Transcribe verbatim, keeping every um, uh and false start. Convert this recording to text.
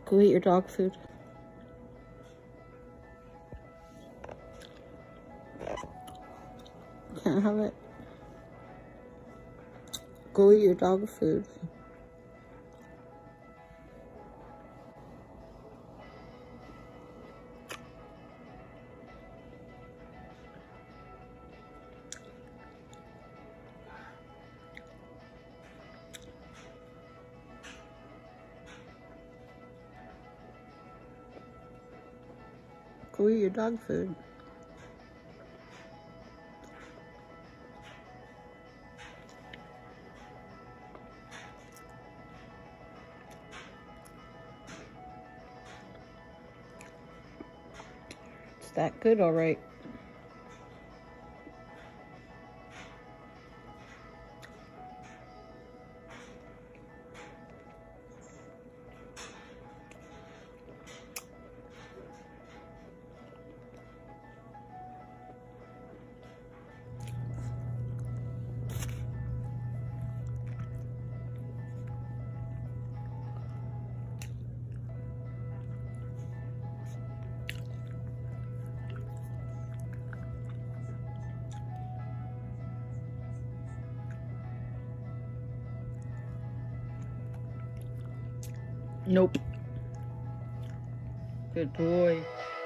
Go eat your dog food. Can't have it. Go eat your dog food. Go eat your dog food. It's that good, all right. Nope. Good boy.